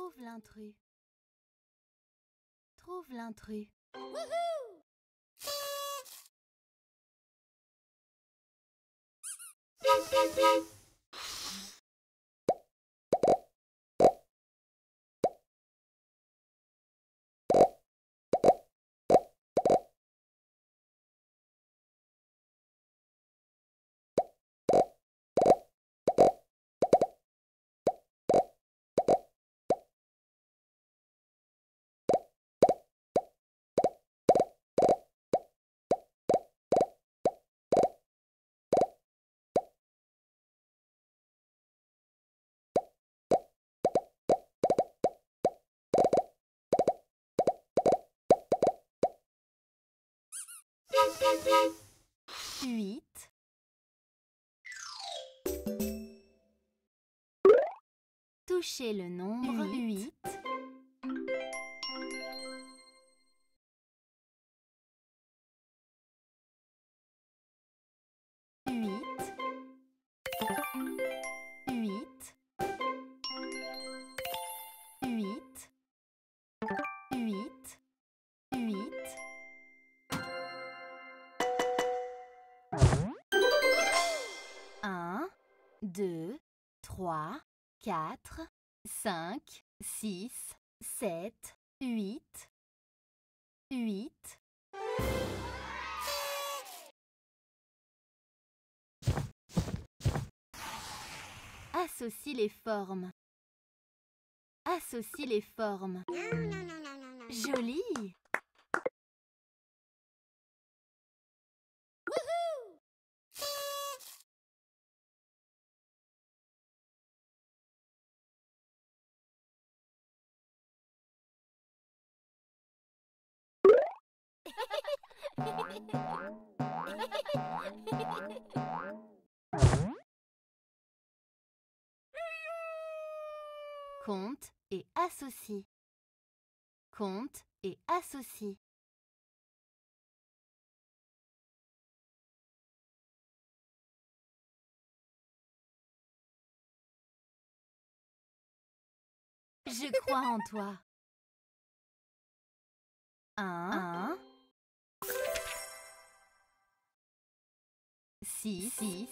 Trouve l'intrus. Trouve l'intrus. Wouhou! 8. Touchez le nombre 8. 2, 3, 4, 5, 6, 7, 8, 8. Associe les formes. Associe les formes. Joli! Compte et associe. Compte et associe. Je crois en toi. 1, 6,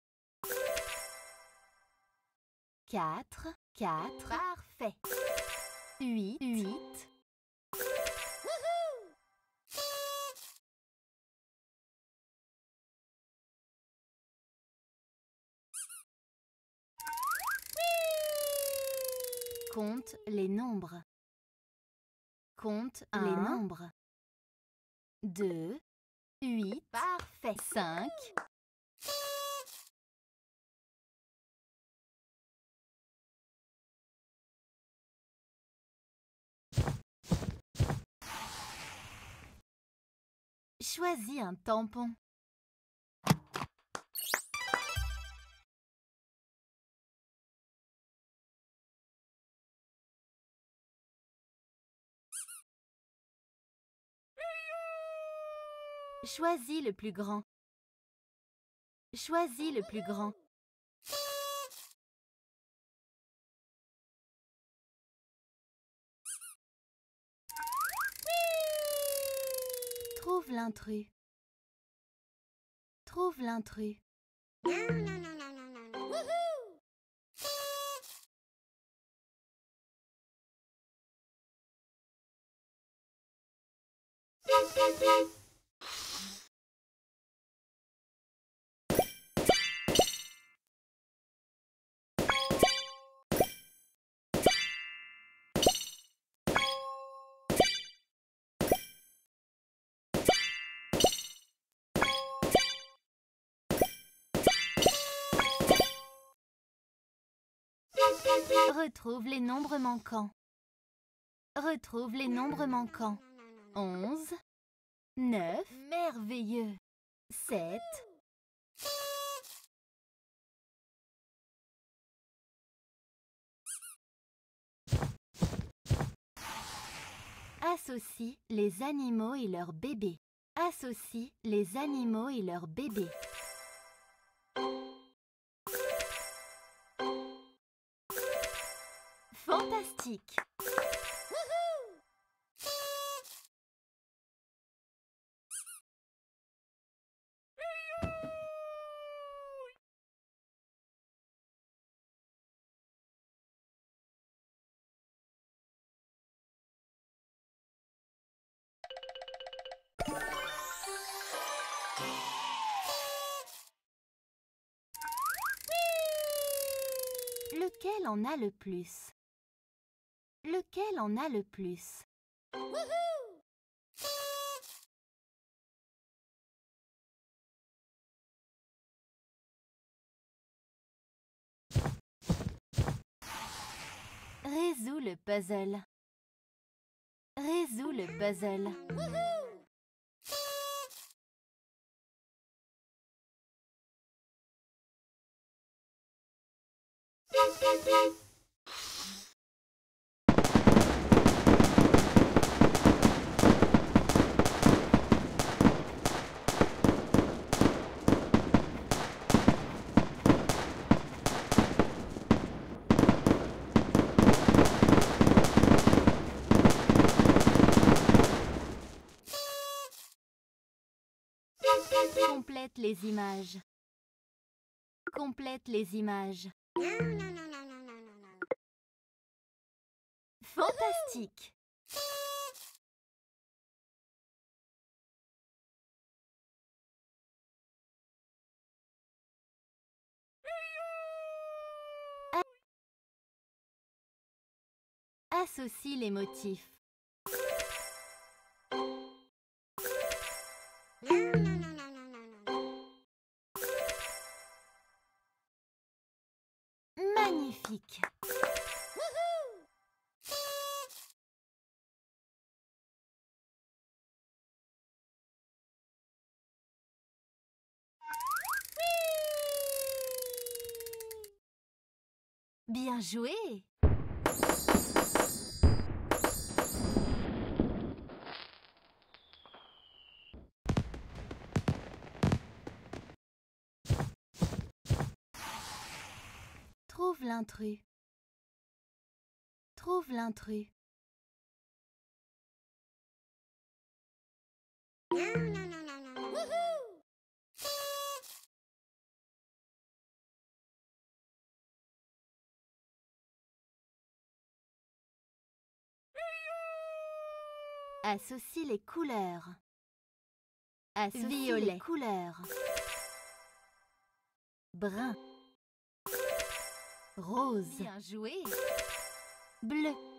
4, parfait. 8. Compte les nombres. Compte les nombres. 2, 8, parfait. 5. Choisis un tampon. Choisis le plus grand. Choisis le plus grand. Trouve l'intrus. Trouve l'intrus. Retrouve les nombres manquants. Retrouve les nombres manquants. 11, 9, merveilleux. 7. Associe les animaux et leurs bébés. Associe les animaux et leurs bébés. Fantastique! Lequel en a le plus? Lequel en a le plus? Résous le puzzle. Résous le puzzle. Complète les images. Complète les images. Fantastique! Associe les motifs. Magnifique! Bien joué! Trouve l'intrus. Trouve l'intrus. Associe les couleurs. Associe violet. Les couleurs. Brun. Rose. Bien joué. Bleu.